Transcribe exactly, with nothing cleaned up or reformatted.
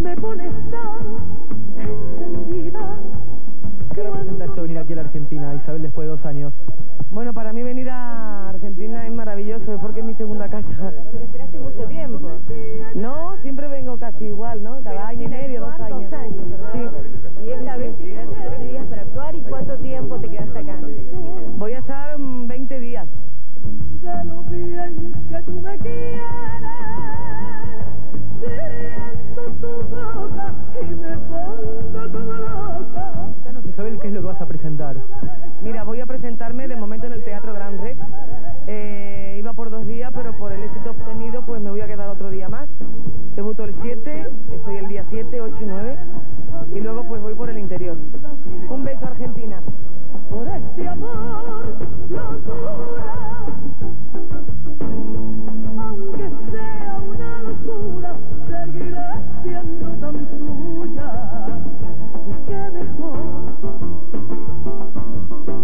me pones tan encendida. ¿Qué representa esto venir aquí a la Argentina, Isabel, después de dos años? Bueno, para mí venir a Argentina es maravilloso, porque es mi segunda casa. ¿Pero esperaste mucho tiempo? No, siempre vengo casi igual, ¿no? Cada año y medio, dos años. Dos años, ¿verdad? Sí. Y esta vez te quedaste tres días para actuar. ¿Y cuánto tiempo te quedaste acá? Voy a estar mm, veinte días. De lo bien que tú me quieres, viendo tu boca y me pongo como loca. Cuéntanos, Isabel, ¿qué es lo que vas a presentar? Mira, voy a presentarme de momento en el Teatro Gran Rex. Eh, iba por dos días, pero por el éxito obtenido, pues me voy a quedar otro día más. Debuto el siete, estoy el día siete, ocho y nueve, y luego pues voy por el interior. Un beso, Argentina. Por este amor, locura, aunque sea una locura, seguiré siendo tan tuya. Y qué mejor